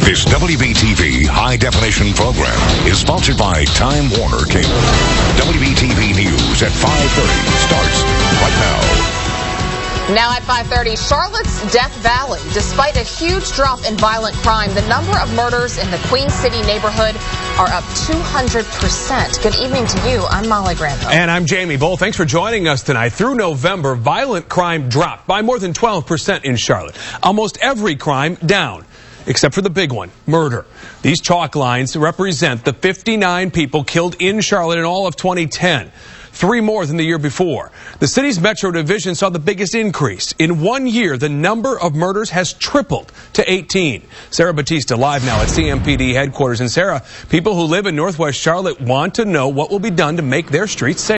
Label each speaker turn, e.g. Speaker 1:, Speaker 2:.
Speaker 1: This WBTV high-definition program is sponsored by Time Warner Cable. WBTV News at 5:30 starts right now.
Speaker 2: Now at 5:30, Charlotte's Death Valley. Despite a huge drop in violent crime, the number of murders in the Queen City neighborhood are up 200%. Good evening to you. I'm Molly Granville.
Speaker 3: And I'm Jamie Bull. Thanks for joining us tonight. Through November, violent crime dropped by more than 12% in Charlotte. Almost every crime down, except for the big one, murder. These chalk lines represent the 59 people killed in Charlotte in all of 2010. 3 more than the year before. The city's Metro Division saw the biggest increase. In 1 year, the number of murders has tripled to 18. Sarah Batista live now at CMPD headquarters. And Sarah, people who live in Northwest Charlotte want to know what will be done to make their streets safe.